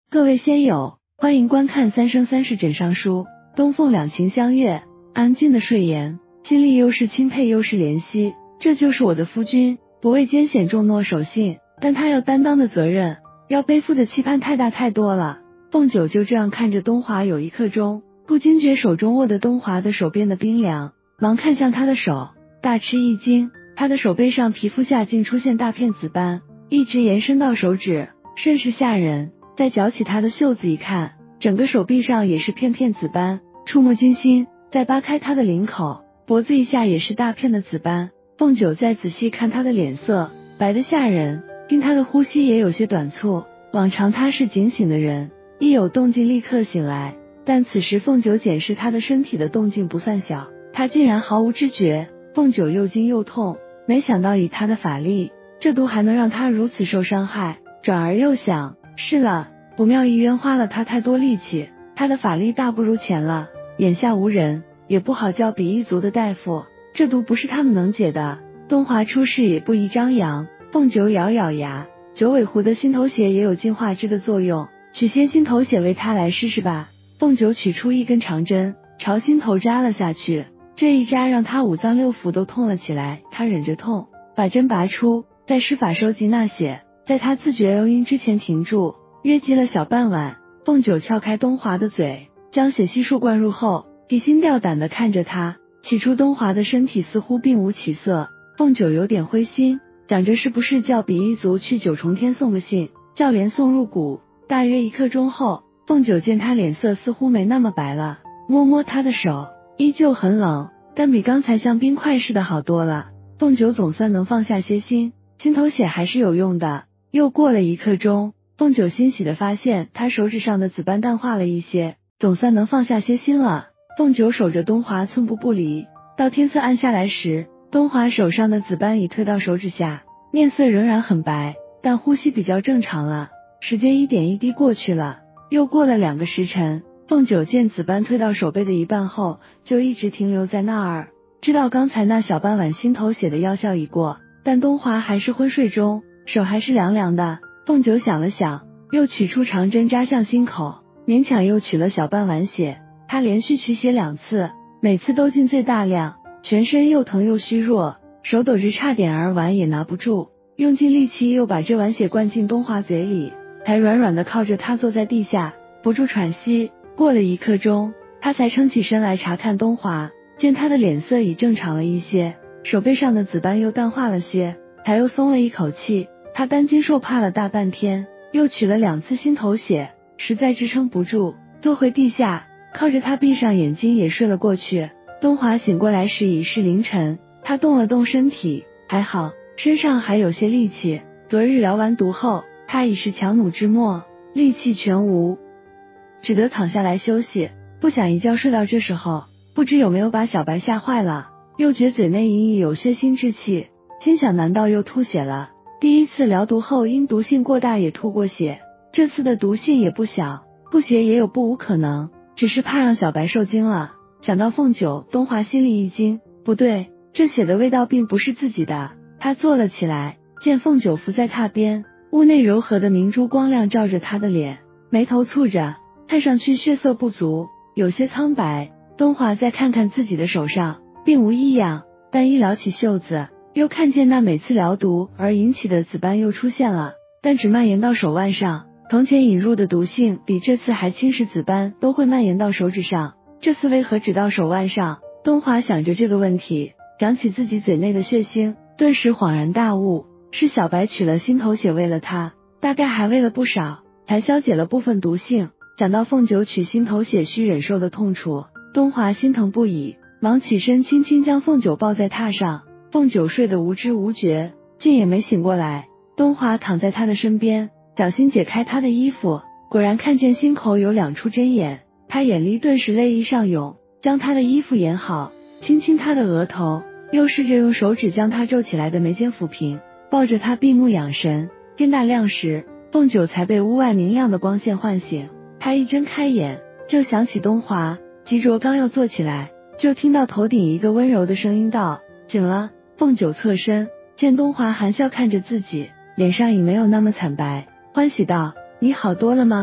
各位仙友，欢迎观看三生三世枕上书，东凤两情相悦，安静的睡颜，心力又是钦佩又是怜惜，这就是我的夫君，不畏艰险重诺守信，但他要担当的责任，要背负的期盼太大太多了。凤九就这样看着东华，有一刻钟，不惊觉手中握的东华的手变得冰凉，忙看向他的手，大吃一惊，他的手背上皮肤下竟出现大片紫斑，一直延伸到手指，甚是吓人。再绞起他的袖子一看，整个手臂上也是片片紫斑，触目惊心。再扒开他的领口，脖子以下也是大片的紫斑。凤九再仔细看他的脸色，白得吓人，听他的呼吸也有些短促。往常他是警醒的人，一有动静立刻醒来，但此时凤九检视他的身体的动静不算小，他竟然毫无知觉。凤九又惊又痛，没想到以他的法力，这毒还能让他如此受伤害。转而又想，是了，不妙，一冤花了他太多力气，他的法力大不如前了，眼下无人，也不好叫比翼族的大夫，这毒不是他们能解的。东华出事也不宜张扬。凤九咬咬牙，九尾狐的心头血也有净化之的作用，取些心头血为他来试试吧。凤九取出一根长针，朝心头扎了下去，这一扎让他五脏六腑都痛了起来，他忍着痛，把针拔出，再施法收集那血，在他自觉幽阴之前停住，约积了小半晚。凤九撬开东华的嘴，将血悉数灌入后，提心吊胆地看着他。起初东华的身体似乎并无起色，凤九有点灰心，想着是不是叫比翼族去九重天送个信，叫连送入谷。大约一刻钟后，凤九见他脸色似乎没那么白了，摸摸他的手，依旧很冷，但比刚才像冰块似的好多了。凤九总算能放下些心，心头血还是有用的。又过了一刻钟，凤九欣喜地发现他手指上的紫斑淡化了一些，总算能放下些心了。凤九守着东华寸步不离，到天色暗下来时，东华手上的紫斑已退到手指下，面色仍然很白，但呼吸比较正常了。时间一点一滴过去了，又过了2个时辰，凤九见紫斑退到手背的一半后，就一直停留在那儿，知道刚才那小半碗心头血的药效已过，但东华还是昏睡中，手还是凉凉的。凤九想了想，又取出长针扎向心口，勉强又取了小半碗血。他连续取血2次，每次都进最大量，全身又疼又虚弱，手抖着差点儿碗也拿不住，用尽力气又把这碗血灌进东华嘴里，才软软的靠着他坐在地下，不住喘息。过了一刻钟，他才撑起身来查看东华，见他的脸色已正常了一些，手背上的紫斑又淡化了些，才又松了一口气。他担惊受怕了大半天，又取了2次心头血，实在支撑不住，坐回地下，靠着他闭上眼睛也睡了过去。东华醒过来时已是凌晨，他动了动身体，还好身上还有些力气，昨日疗完毒后，他已是强弩之末，力气全无，只得躺下来休息。不想一觉睡到这时候，不知有没有把小白吓坏了，又觉嘴内隐隐有血腥之气，心想难道又吐血了？第一次疗毒后因毒性过大也吐过血，这次的毒性也不小，不血也有不无可能，只是怕让小白受惊了。想到凤九，东华心里一惊，不对，这血的味道并不是自己的。他坐了起来，见凤九伏在榻边，屋内柔和的明珠光亮照着他的脸，眉头蹙着，看上去血色不足，有些苍白。东华再看看自己的手上，并无异样，但一撩起袖子，又看见那每次疗毒而引起的紫斑又出现了，但只蔓延到手腕上。从前引入的毒性比这次还轻时，紫斑都会蔓延到手指上，这次为何只到手腕上？东华想着这个问题，想起自己嘴内的血腥，顿时恍然大悟，是小白取了心头血喂了他，大概还喂了不少，才消解了部分毒性。想到凤九取心头血需忍受的痛楚，东华心疼不已，忙起身轻轻将凤九抱在榻上。凤九睡得无知无觉，竟也没醒过来。东华躺在他的身边，小心解开他的衣服，果然看见心口有2处针眼，他眼里顿时泪意上涌，将他的衣服掩好，亲亲他的额头，又试着用手指将他皱起来的眉间抚平，抱着他闭目养神。天大亮时，凤九才被屋外明亮的光线唤醒，他一睁开眼，就想起东华，急着刚要坐起来，就听到头顶一个温柔的声音道：醒了。凤九侧身，见东华含笑看着自己，脸上已没有那么惨白，欢喜道：你好多了吗？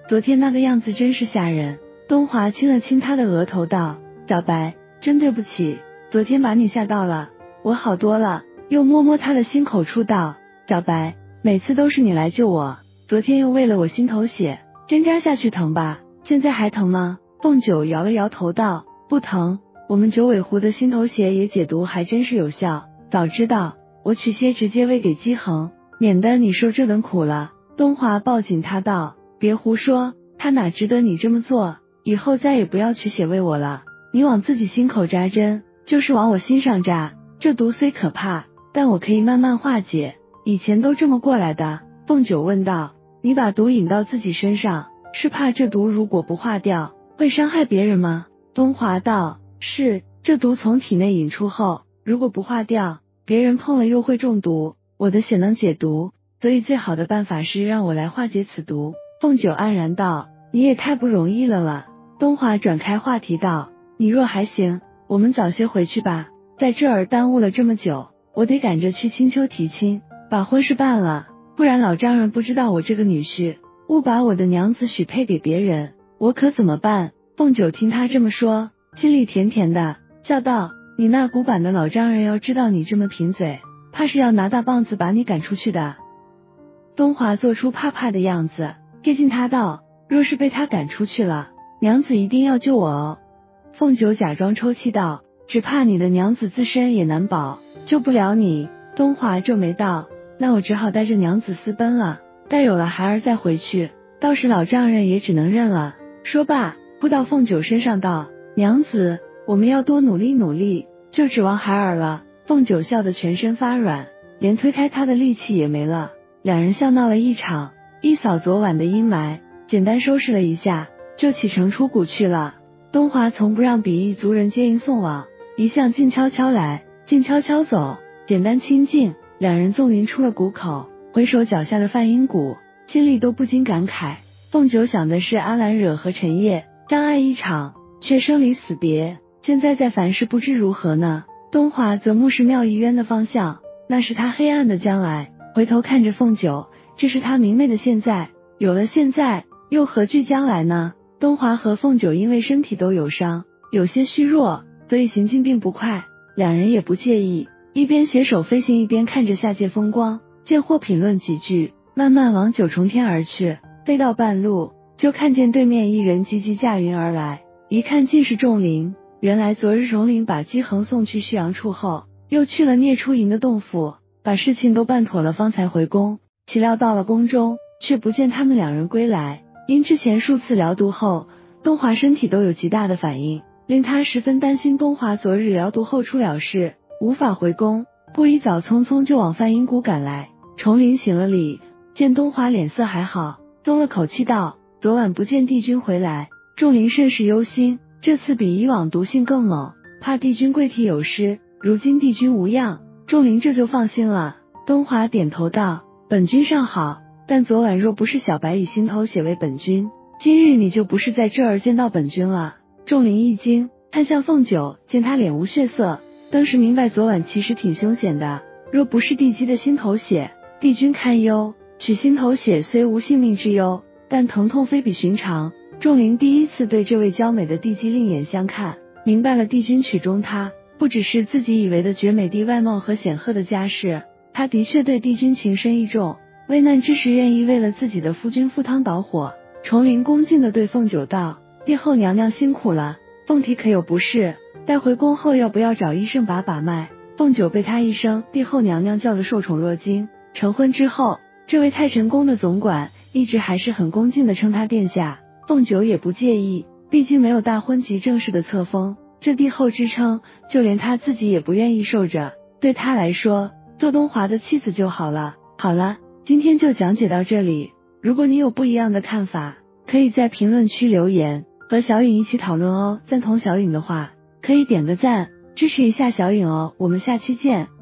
昨天那个样子真是吓人。东华亲了亲他的额头道，小白，真对不起，昨天把你吓到了，我好多了。又摸摸他的心口处道，小白，每次都是你来救我，昨天又为了我心头血，针扎下去疼吧？现在还疼吗？凤九摇了摇头道，不疼，我们九尾狐的心头血也解毒还真是有效，早知道我取些直接喂给姬恒，免得你受这等苦了。东华抱紧他道，别胡说，他哪值得你这么做，以后再也不要取血喂我了，你往自己心口扎针，就是往我心上扎，这毒虽可怕，但我可以慢慢化解，以前都这么过来的。凤九问道，你把毒引到自己身上，是怕这毒如果不化掉，会伤害别人吗？东华道，是，这毒从体内引出后，如果不化掉，别人碰了又会中毒，我的血能解毒，所以最好的办法是让我来化解此毒。凤九黯然道，你也太不容易了。东华转开话题道，你若还行，我们早些回去吧，在这儿耽误了这么久，我得赶着去青丘提亲，把婚事办了，不然老丈人不知道我这个女婿误把我的娘子许配给别人，我可怎么办？凤九听他这么说，心里甜甜的，笑道，你那古板的老丈人要知道你这么贫嘴，怕是要拿大棒子把你赶出去的。东华做出怕怕的样子，贴近他道，若是被他赶出去了，娘子一定要救我哦。凤九假装抽泣道，只怕你的娘子自身也难保，救不了你。东华皱眉道，那我只好带着娘子私奔了，待有了孩儿再回去，到时老丈人也只能认了。说罢扑到凤九身上道，娘子，我们要多努力努力，就指望孩儿了。凤九笑得全身发软，连推开他的力气也没了。两人笑闹了一场，一扫昨晚的阴霾，简单收拾了一下，就启程出谷去了。东华从不让比翼族人接应送往，一向静悄悄来，静悄悄走，简单清静。两人纵林出了谷口，回首脚下的梵音谷，心里都不禁感慨。凤九想的是阿兰惹和陈烨相爱一场，却生离死别，现在在凡世不知如何呢。东华则目视妙义渊的方向，那是他黑暗的将来，回头看着凤九，这是他明媚的现在，有了现在，又何惧将来呢？东华和凤九因为身体都有伤，有些虚弱，所以行进并不快，两人也不介意，一边携手飞行，一边看着下界风光，见或品论几句，慢慢往九重天而去。飞到半路，就看见对面一人急急驾云而来，一看尽是仲林。原来昨日荣林把姬恒送去旭阳处后，又去了聂出营的洞府，把事情都办妥了，方才回宫。岂料到了宫中，却不见他们两人归来。因之前数次疗毒后，东华身体都有极大的反应，令他十分担心东华昨日疗毒后出了事，无法回宫。不一早匆匆就往梵音谷赶来。崇林行了礼，见东华脸色还好，松了口气道，昨晚不见帝君回来，仲林甚是忧心，这次比以往毒性更猛，怕帝君贵体有失，如今帝君无恙，仲林这就放心了。东华点头道，本君尚好，但昨晚若不是小白以心头血为本君，今日你就不是在这儿见到本君了。仲林一惊，看向凤九，见他脸无血色，当时明白昨晚其实挺凶险的，若不是帝姬的心头血，帝君堪忧。取心头血虽无性命之忧，但疼痛非比寻常。仲林第一次对这位娇美的帝姬另眼相看，明白了帝君取中他，不只是自己以为的绝美帝外貌和显赫的家世，他的确对帝君情深意重，危难之时愿意为了自己的夫君赴汤蹈火。崇林恭敬地对凤九道，帝后娘娘辛苦了，凤体可有不适，待回宫后要不要找医生把把脉？凤九被他一声帝后娘娘叫得受宠若惊。成婚之后，这位太晨宫的总管一直还是很恭敬地称他殿下，凤九也不介意，毕竟没有大婚及正式的册封，这帝后之称就连他自己也不愿意受着，对他来说做东华的妻子就好了。好了，今天就讲解到这里，如果你有不一样的看法，可以在评论区留言和小颖一起讨论哦。赞同小颖的话可以点个赞支持一下小颖哦，我们下期见。